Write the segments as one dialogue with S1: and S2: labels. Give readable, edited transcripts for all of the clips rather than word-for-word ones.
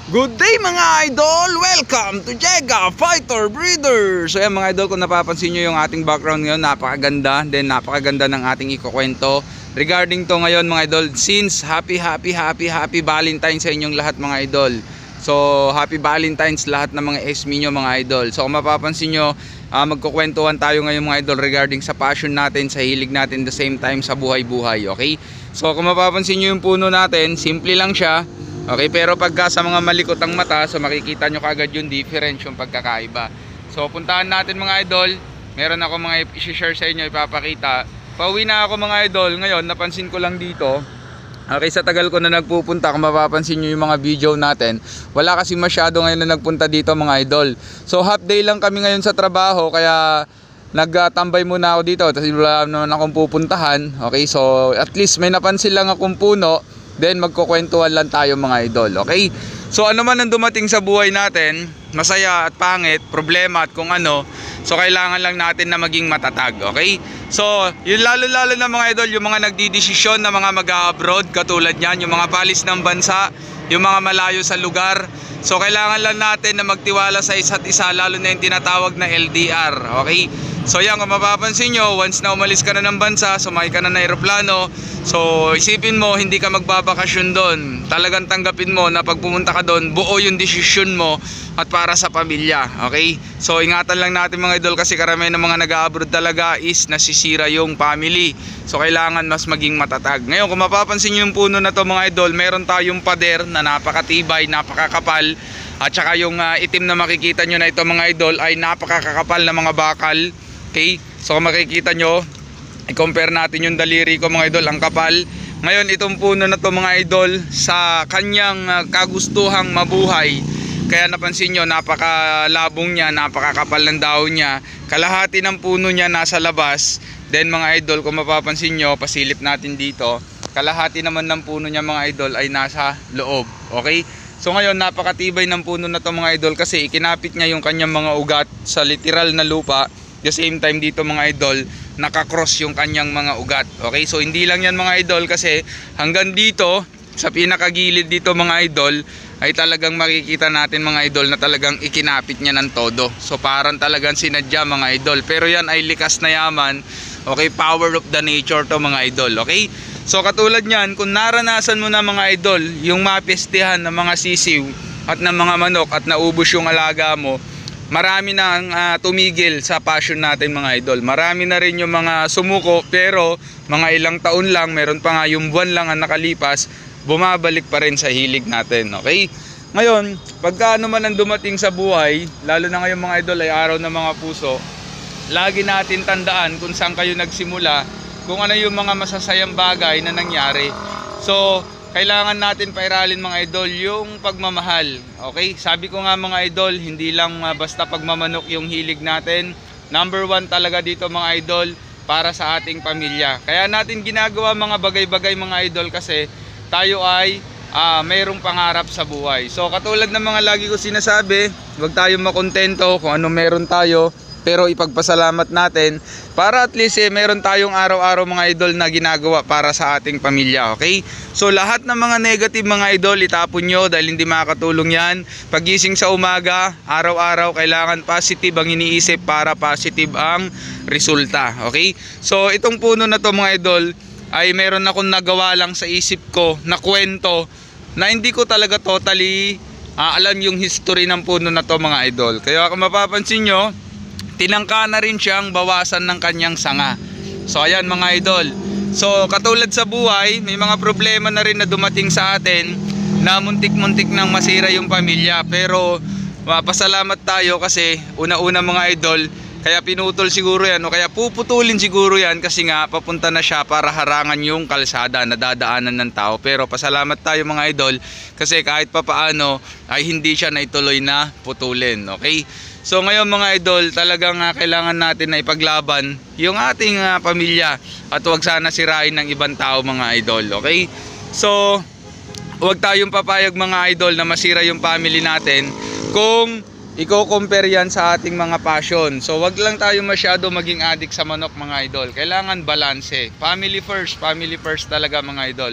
S1: Good day mga idol! Welcome to Jega Fighter Breeder! So yan mga idol, kung napapansin nyo yung ating background ngayon, napakaganda. Then napakaganda ng ating ikukwento regarding to ngayon mga idol. Since happy Valentine's sa inyong lahat mga idol. So happy Valentine's lahat ng mga SME nyo mga idol. So kung mapapansin nyo, magkukwentuhan tayo ngayon mga idol regarding sa passion natin, sa hilig natin, the same time sa buhay-buhay. Okay? So kung mapapansin nyo yung puno natin, simple lang siya. Okay, pero pagka sa mga malikot ang mata, so makikita nyo kagad yung difference, yung pagkakaiba. So puntahan natin mga idol. Meron ako mga i-share sa inyo, ipapakita. Pauwi na ako mga idol. Ngayon napansin ko lang dito, okay, sa tagal ko na nagpupunta, kung mapapansin nyo yung mga video natin, wala kasi masyado ngayon na nagpunta dito mga idol. So half day lang kami ngayon sa trabaho, kaya nagtambay muna ako dito. Tapos wala naman akong pupuntahan. Okay, so at least may napansin lang akong puno. Then magkukwentuhan lang tayo mga idol. Okay? So ano man ang dumating sa buhay natin, masaya at pangit, problema at kung ano, so kailangan lang natin na maging matatag. Okay? So yun, lalo na mga idol, yung mga nagdidesisyon na mga mag-abroad, katulad yan, yung mga palis ng bansa, yung mga malayo sa lugar. So kailangan lang natin na magtiwala sa isa't isa, lalo na yung tinatawag na LDR. Okay? So yan, kung mapapansin nyo, once na umalis ka na ng bansa, sumakay ka na ng aeroplano, so isipin mo, hindi ka magbabakasyon doon. Talagang tanggapin mo na pag pumunta ka doon, buo yung desisyon mo at para sa pamilya. Okay? So ingatan lang natin mga idol, kasi karamihan ng mga nag-abroad talaga is nasisira yung family. So kailangan mas maging matatag. Ngayon, kung mapapansin nyo yung puno na to mga idol, meron tayong pader na napakatibay, napakakapal. At saka yung itim na makikita nyo na ito mga idol ay napakakapal na mga bakal. Okay, so kung makikita nyo, i-compare natin yung daliri ko mga idol, ang kapal. Ngayon itong puno na to mga idol, sa kanyang kagustuhang mabuhay, kaya napansin nyo, napakalabong niya, napakakapal ng dahon niya. Kalahati ng puno niya nasa labas. Then mga idol, kung mapapansin nyo, pasilip natin dito, kalahati naman ng puno niya mga idol ay nasa loob. Okay, so ngayon napakatibay ng puno na to mga idol, kasi ikinapit niya yung kanyang mga ugat sa literal na lupa. The same time dito mga idol, nakakross yung kanyang mga ugat. Okay, so hindi lang yan mga idol, kasi hanggang dito sa pinakagilid dito mga idol ay talagang makikita natin mga idol na talagang ikinapit niya ng todo. So parang talagang sinadya mga idol, pero yan ay likas na yaman. Okay, power of the nature to mga idol. Okay, so katulad nyan, kung naranasan mo na mga idol yung mapestihan ng mga sisiw at ng mga manok at naubos yung alaga mo, marami na ang tumigil sa passion natin mga idol. Marami na rin yung mga sumuko, pero mga ilang taon lang, meron pa nga yung buwan lang ang nakalipas, bumabalik pa rin sa hilig natin. Okay? Ngayon, pagka ano man ang dumating sa buhay, lalo na ngayon mga idol ay araw ng mga puso, lagi natin tandaan kung saan kayo nagsimula, kung ano yung mga masasayang bagay na nangyari. So kailangan natin pairalin mga idol yung pagmamahal. Okay? Sabi ko nga mga idol, hindi lang basta pagmamanok yung hilig natin. Number one talaga dito mga idol, para sa ating pamilya. Kaya natin ginagawa mga bagay-bagay mga idol, kasi tayo ay mayroong pangarap sa buhay. So katulad ng mga lagi ko sinasabi, huwag tayong makontento kung ano meron tayo, pero ipagpasalamat natin para at least meron tayong araw-araw mga idol na ginagawa para sa ating pamilya. Okay? So lahat ng mga negative mga idol, itapon nyo dahil hindi makakatulong yan. Pagising sa umaga, araw-araw kailangan positive ang iniisip para positive ang resulta. Okay? So itong puno na to mga idol ay meron akong nagawa lang sa isip ko na kwento na hindi ko talaga totally alam yung history ng puno na to mga idol. Kaya kung mapapansin nyo, tinangka na rin siyang bawasan ng kanyang sanga. So ayan mga idol. So katulad sa buhay, may mga problema na rin na dumating sa atin na muntik-muntik nang masira yung pamilya. Pero pasalamat tayo, kasi una-una mga idol, kaya pinutol siguro yan, o kaya puputulin siguro yan, kasi nga papunta na siya para harangan yung kalsada na dadaanan ng tao. Pero pasalamat tayo mga idol, kasi kahit papaano ay hindi siya naituloy na putulin. Okay? So ngayon mga idol, talagang kailangan natin na ipaglaban yung ating pamilya, at huwag sana sirain ng ibang tao mga idol. Okay? So huwag tayong papayag mga idol na masira yung family natin kung i-compare yan sa ating mga passion. So wag lang tayo masyado maging addict sa manok mga idol. Kailangan balanse. Family first talaga mga idol.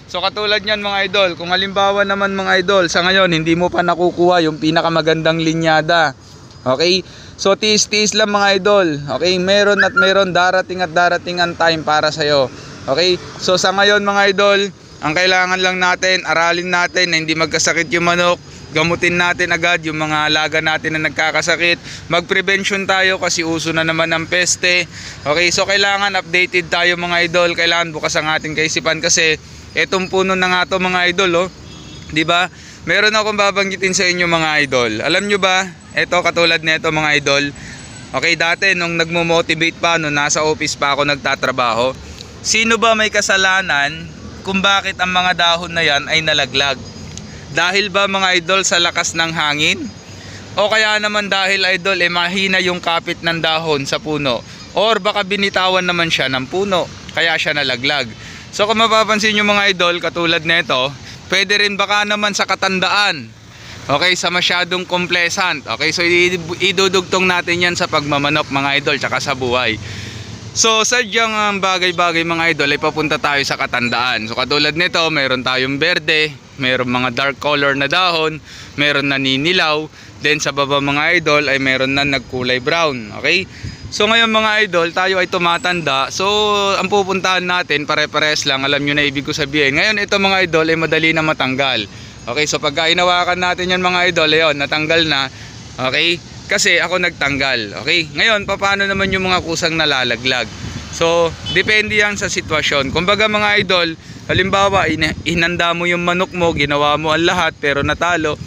S1: So katulad niyan mga idol, kung halimbawa naman mga idol, sa ngayon hindi mo pa nakukuha yung pinakamagandang linyada. Okay? So tiis-tiis lang mga idol. Okay? Meron at meron, darating at darating ang time para sa'yo. Okay? So sa ngayon mga idol, ang kailangan lang natin, aralin natin na hindi magkasakit yung manok. Gamutin natin agad yung mga alaga natin na nagkakasakit. Mag-prevention tayo kasi uso na naman ang peste. Okay, so kailangan updated tayo mga idol. Kailangan bukas ang ating kaisipan kasi etong puno na nga to mga idol, oh. 'Di ba? Meron akong babanggitin sa inyo mga idol. Alam nyo ba? Ito katulad nito mga idol. Okay, dati nung nagmo-motivate pa, nung nasa office pa ako nagtatrabaho, sino ba may kasalanan kung bakit ang mga dahon na yan ay nalaglag? Dahil ba mga idol sa lakas ng hangin? O kaya naman dahil idol mahina yung kapit ng dahon sa puno? Or baka binitawan naman siya ng puno kaya siya nalaglag? So kung mapapansin nyo mga idol, katulad nito, pwede rin baka naman sa katandaan. Okay, sa masyadong complacent. Okay, so idudugtong natin yan sa pagmamanok mga idol, tsaka sa buhay. So sadyang bagay-bagay mga idol ay papunta tayo sa katandaan. So katulad nito, meron tayong berde, meron mga dark color na dahon, meron na ninilaw, then sa baba mga idol ay meron na nagkulay brown. Okay? So ngayon mga idol, tayo ay tumatanda. So ang pupuntahan natin pare-pares lang, alam nyo na ibig ko sabihin. Ngayon ito mga idol ay madali na matanggal. Okay, so pagka inawakan natin yan mga idol, ayun, natanggal na. Okay? Kasi ako nagtanggal. Okay? Ngayon, paano naman yung mga kusang nalalaglag? So, depende yan sa sitwasyon. Kumbaga mga idol, halimbawa, inanda mo yung manok mo, ginawa mo ang lahat, pero natalo,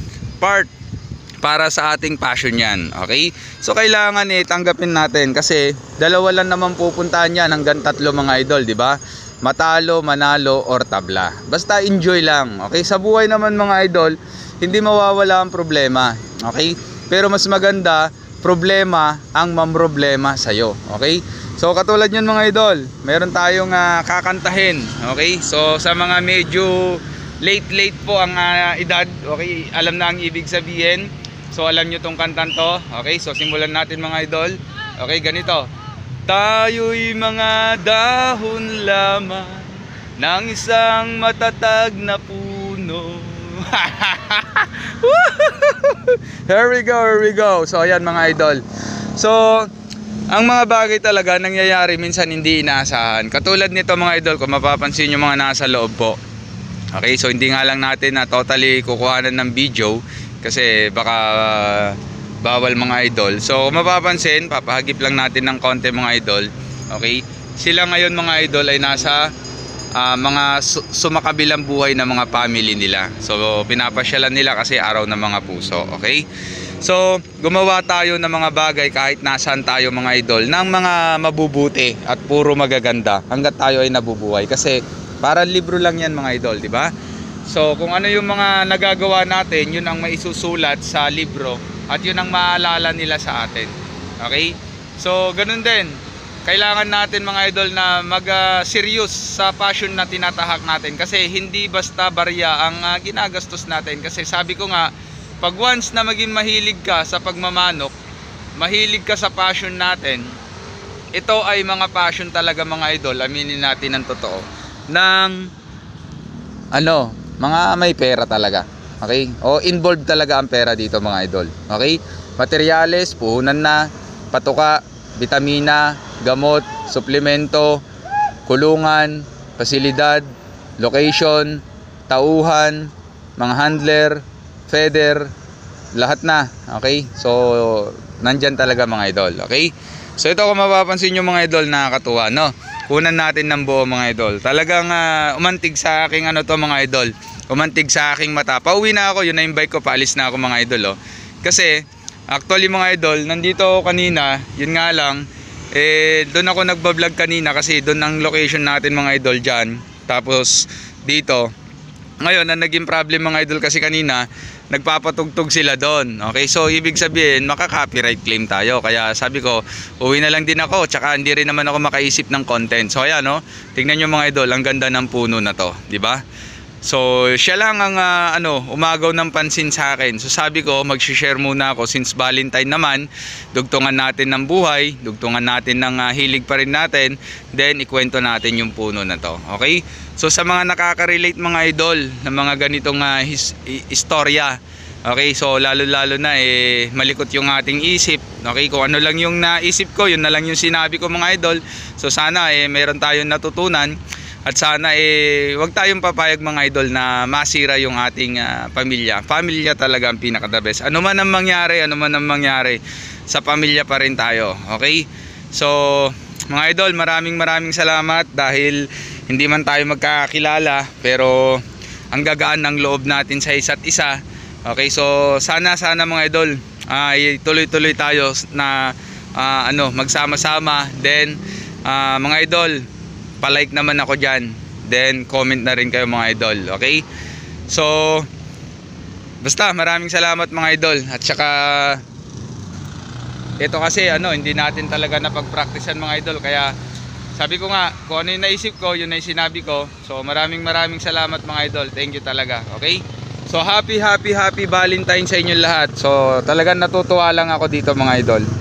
S1: para sa ating passion yan. Okay? So, kailangan tanggapin natin kasi dalawa lang naman pupuntahan yan hanggang 3 mga idol, di ba? Matalo, manalo, or tabla. Basta enjoy lang. Okay? Sa buhay naman mga idol, hindi mawawala ang problema. Okay? Pero mas maganda, problema ang mamroblema sa'yo. Okay? So katulad yun mga idol, meron tayong kakantahin. Okay? So sa mga medyo late po ang edad, okay, alam na ang ibig sabihin. So alam nyo tong kantan to. Okay? So simulan natin mga idol. Okay, ganito. Tayo'y mga dahon lamang ng isang matatag na puno. Here we go. So ayan mga idol. So ang mga bagay talaga nangyayari minsan hindi inaasahan. Katulad nito mga idol, kung mapapansin nyo mga nasa loob po. Okay, so hindi nga lang natin na totally kukuhanan ng video kasi baka bawal mga idol. So kung mapapansin, papahagip lang natin ng konti mga idol. Okay, sila ngayon mga idol ay nasa mga sumakabilang buhay na mga family nila. So pinapasyalan nila kasi araw ng mga puso. Okay? So gumawa tayo ng mga bagay kahit nasaan tayo mga idol ng mga mabubuti at puro magaganda hanggat tayo ay nabubuhay. Kasi parang libro lang yan mga idol, di ba? So kung ano yung mga nagagawa natin, yun ang maisusulat sa libro at yun ang maalala nila sa atin. Okay? So ganun din, kailangan natin mga idol na mag-serious sa passion na tinatahak natin kasi hindi basta barya ang ginagastos natin. Kasi sabi ko nga, pag once na maging mahilig ka sa pagmamanok, mahilig ka sa passion natin, ito ay mga passion talaga mga idol, aminin natin ng totoo, ng mga may pera talaga. Okay? O involved talaga ang pera dito mga idol. Okay? Materyales, puhunan na, patuka, vitamina, gamot, suplemento, kulungan, pasilidad, location, tauhan, mga handler, feeder, lahat na. Okay? So, nandyan talaga mga idol. Okay? So, ito kung mapapansin nyo mga idol, nakakatuwa, no? Kunan natin ng buo mga idol. Talagang umantig sa aking mga idol. Umantig sa aking mata. Pauwi na ako, yun na yung bike ko, paalis na ako mga idol. Kasi, actually mga idol, nandito ako kanina, yun nga lang, doon ako nagbablog kanina kasi doon ang location natin mga idol dyan. Tapos dito, ngayon ang naging problem mga idol kasi kanina, nagpapatugtog sila doon. Okay, so ibig sabihin maka-copyright claim tayo. Kaya sabi ko, uwi na lang din ako, tsaka hindi rin naman ako makaisip ng content. So ayan, tingnan nyo mga idol, ang ganda ng puno na to, di ba? So siya lang ang umagaw ng pansin sa akin. So sabi ko mag-share muna ako since Valentine naman, dugtungan natin ng buhay, dugtungan natin ng hilig pa rin natin, then ikwento natin yung puno na to. Okay? So sa mga nakaka-relate mga idol ng mga ganitong istorya, okay, so lalo na malikot yung ating isip. Okay, kung ano lang yung naisip ko, yun na lang yung sinabi ko mga idol. So sana meron tayong natutunan. At sana wag tayong papayag mga idol na masira yung ating pamilya. Pamilya talaga ang pinaka-the best. Ano man ang mangyari, sa pamilya pa rin tayo. Okay? So, mga idol, maraming salamat dahil hindi man tayo magkakilala pero ang gagaan ng loob natin sa isa't isa. Okay? So, sana mga idol, tuloy-tuloy tayo na magsama-sama. Then, mga idol, palike naman ako dyan, then comment na rin kayo mga idol. Okay, so basta maraming salamat mga idol. At saka ito kasi hindi natin talaga napag-practicean mga idol, kaya sabi ko nga kung ano yung naisip ko, yun na yung sinabi ko. So maraming salamat mga idol, thank you talaga. Okay, so happy Valentine sa inyo lahat. So talagang natutuwa lang ako dito mga idol.